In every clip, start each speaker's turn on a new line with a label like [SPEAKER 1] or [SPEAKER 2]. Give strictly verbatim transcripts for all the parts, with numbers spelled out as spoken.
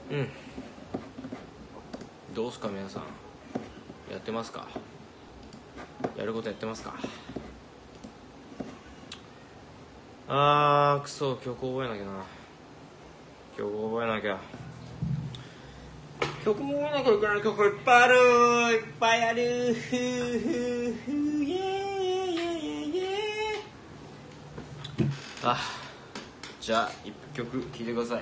[SPEAKER 1] うん。どうすか皆さん、やってますか？やることやってますか？あーくそ、曲覚えなきゃな。曲覚えなきゃ。曲も覚えなきゃいけない曲いっぱいある、いっぱいある。ふーふーふーイエーイエーイエーイエーイ。あ、じゃあ一曲聴いてください。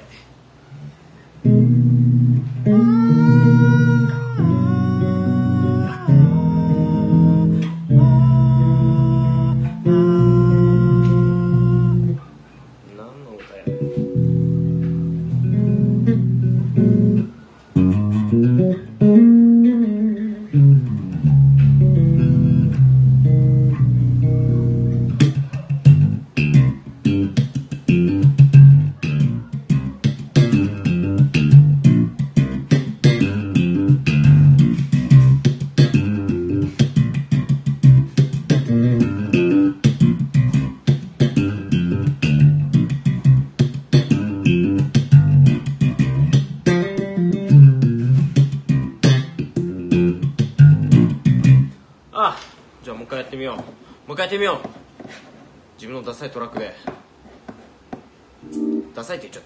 [SPEAKER 1] あ、じゃあもう一回やってみよう。もう一回やってみよう。自分のダサいトラックで。ダサいって言っちゃった。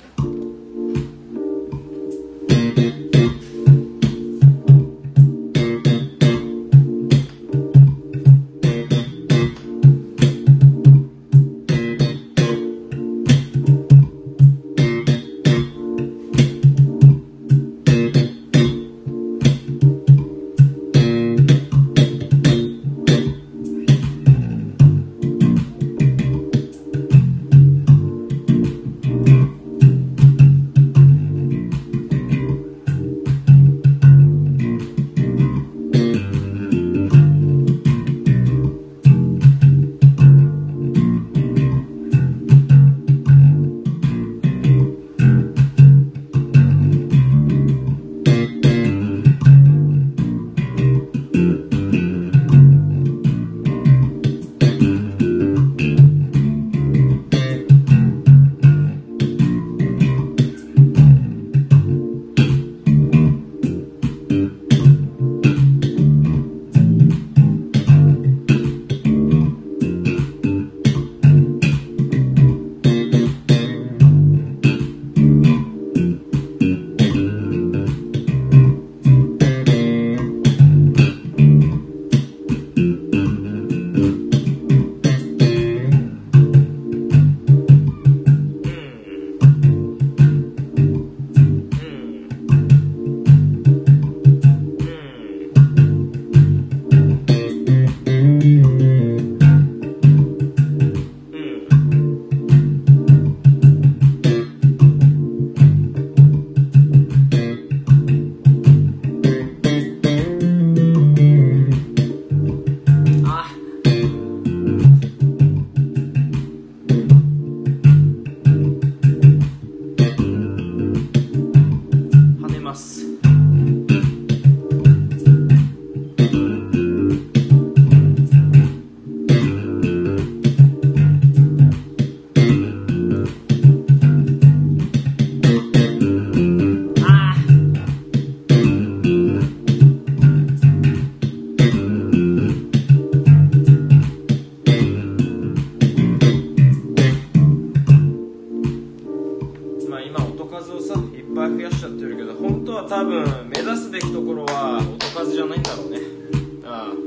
[SPEAKER 1] 多分目指すべきところは音数じゃないんだろうね。ああ、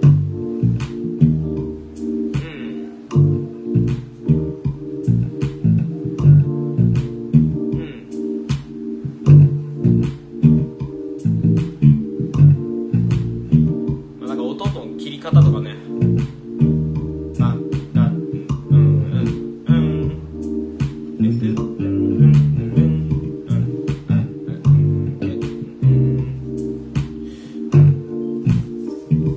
[SPEAKER 1] 方とかね、な、な、うんうんうんうん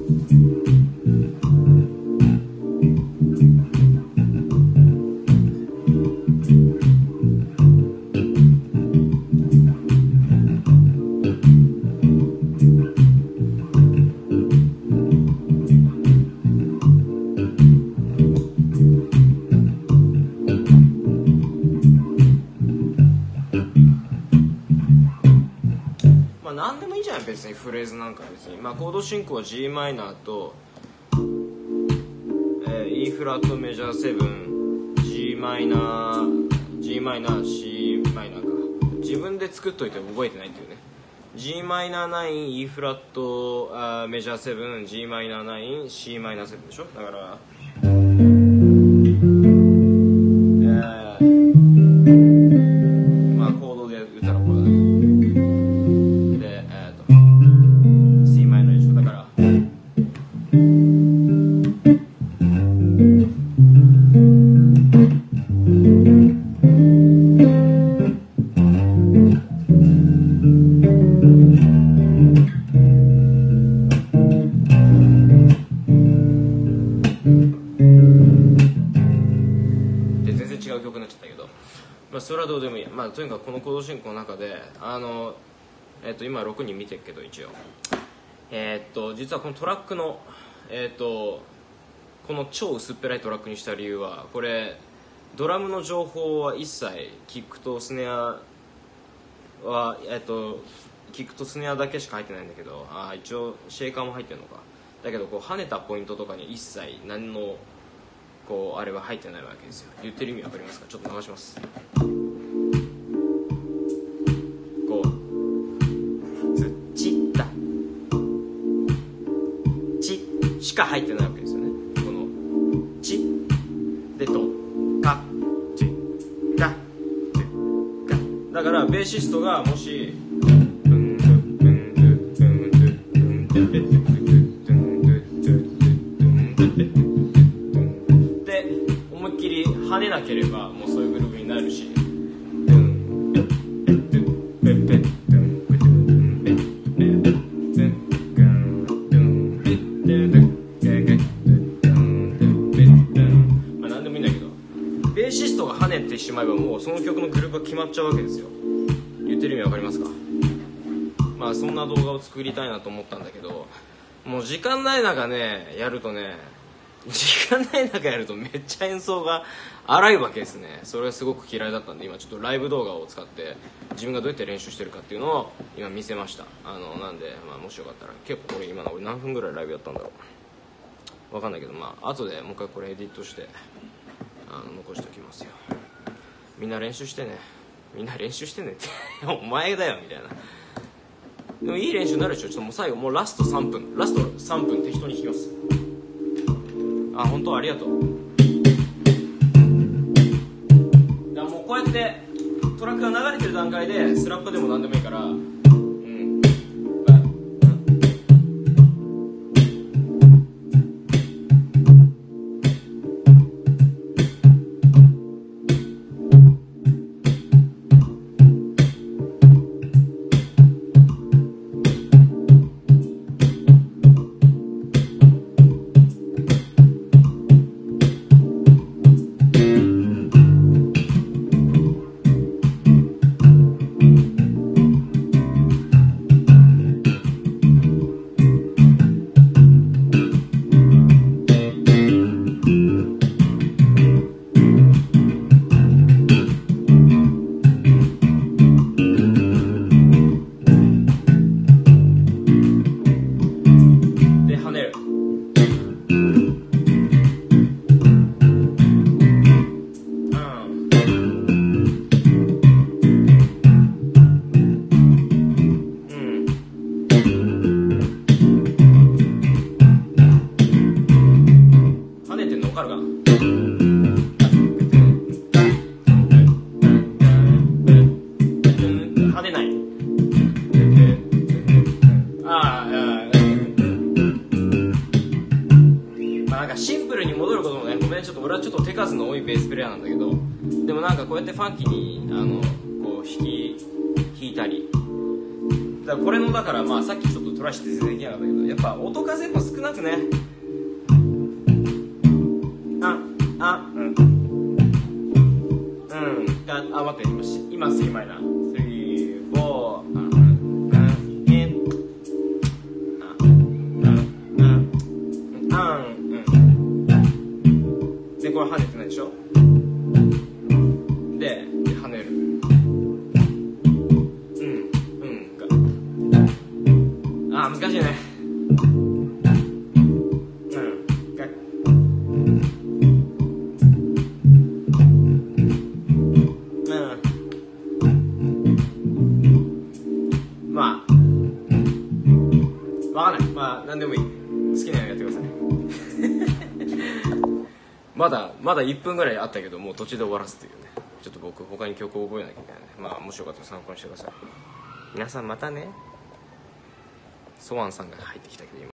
[SPEAKER 1] まあ何でもいいんじゃない別にフレーズなんか別に。まあコード進行は G マイナーと、えー、E フラットメジャーセブン G マイナー G マイナー C マイナーか。自分で作っといて覚えてないっていうね。G マイナーナイン E フラットあメジャーセブン G マイナーナイン C マイナーセブンでしょ。だからまあコードで打ったらこれだけで、えー、と C マイナーでしょ。だからそれはどうでもいいや。まあとにかくこのコード進行の中であの、えー、と今ろくにん見てるけど一応えっ、ー、と実はこのトラックのえっ、ー、とこの超薄っぺらいトラックにした理由は、これドラムの情報は一切キックとスネアはえっ、ー、とキックとスネアだけしか入ってないんだけど、あ一応シェーカーも入ってるのか。だけどこう跳ねたポイントとかに一切何のこうあれは入ってないわけですよ。言ってる意味わかりますか。ちょっと流します。こうつちったちしか入ってないわけですよね。このちでとかちかちか。だからベーシストがもし跳ねなければもうそういうグルーヴになるし、まあ何でもいいんだけど、ベーシストが跳ねてしまえばもうその曲のグルーヴが決まっちゃうわけですよ。言ってる意味わかりますか。まあそんな動画を作りたいなと思ったんだけど、もう時間ない中ねやるとね時間ない中やるとめっちゃ演奏が荒いわけですね。それがすごく嫌いだったんで、今ちょっとライブ動画を使って自分がどうやって練習してるかっていうのを今見せました。あのなんで、まあ、もしよかったら結構これ今の俺何分ぐらいライブやったんだろうわかんないけど、まあ後でもう一回これエディットしてあの残しておきますよ。みんな練習してね、みんな練習してねってお前だよみたいな。でもいい練習になるでしょ。ちょっともう最後もうラストさんぷんラストさんぷん適当に弾きます。あ、本当ありがとう。だからもうこうやってトラックが流れてる段階でスラップでも何でもいいから、うん、こうやってファンキーにあのこう弾き弾いたり、だからこれのだからまあさっきちょっとトライして全然できなかったけど、やっぱ音数やっぱ少なくね、ああうんうんああ待って今今スリーマイナースリーフォーあうんえあうんうんあうんでこれ跳ねてないでしょ。で跳ねるうんうんがあ難しいね。まあわかんない。まあ何でもいい。好きなのやってください。まだまだいっぷんぐらいあったけど、もう途中で終わらすというね。ちょっと僕他に曲を覚えなきゃいけないんで、まあもしよかったら参考にしてください。皆さんまたね。ソワンさんが入ってきたけど今